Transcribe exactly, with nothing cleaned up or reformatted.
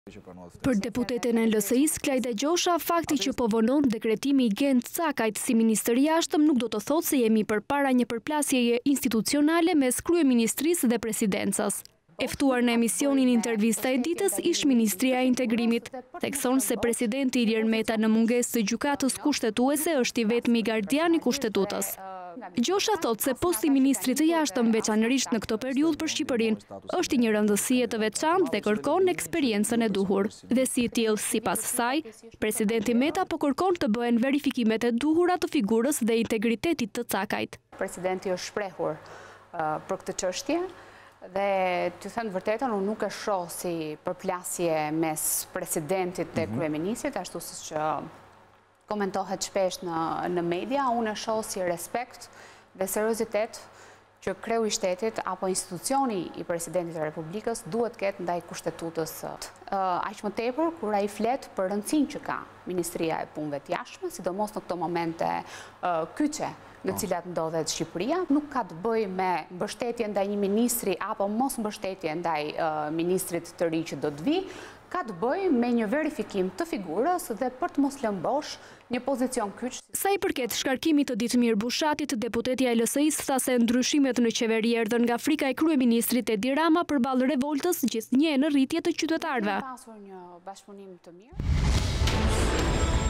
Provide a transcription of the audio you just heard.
Për deputeten e L S I-s, Klajda Gjosha, fakti që po vonon dekretimi i Gent Cakajt si ministër i jashtëm nuk do të thotë se jemi përpara një përplasjeje institucionale mes kryeministrisë dhe presidencës. E ftuar në emisionin Intervista e ditës ish Ministria e Integrimit, thekson se presidenti Ilir Meta në mungesë të gjykatës kushtetuese është i vetmi gardian i kushtetutës. Gjosha thot se posti ministrit të jashtëm veçanërisht në këtë periudhë për Shqipërinë është i një rëndësie të veçantë dhe kërkon eksperiencën e duhur. Dhe si i tillë, sipas saj, presidenti Meta po kërkon të bëhen verifikimet e duhura të figurës dhe integritetit të Cakajt. Presidenti është shprehur uh, për këtë çështje. Dhe të thënë vërtetën, unë nuk e shoh si përplasje mes presidentit dhe kryeministrit, ashtu siç që komentohet shpesh në, në media, unë e shoh si respekt dhe seriozitet që kreu i shtetit apo institucioni i presidentit të Republikës duhet ketë ndaj kushtetutës. Uh, aq më tepër kur ai flet për rëndësinë që ka Ministria e Punëve të Jashtme, sidomos në këto momente uh, kyçe në cilat ndodhet Shqipëria, nuk ka të bëjë me mbështetje ndaj një ministri apo mos mbështetje ndaj uh, ministrit të ri që do të vi, ka të bëjë me një verifikim të figurës dhe për të mos lënë bosh një pozicion kyç. Sa i përket shkarkimit të Ditmir Bushatit, deputetja e L S I-s tha se ndryshimet në qeveri erdhën nga frika e kryeministrit Edi Rama përballë revoltës gjithnjë në rritje të qytetarëve. Pasur një bashkëpunim të mirë.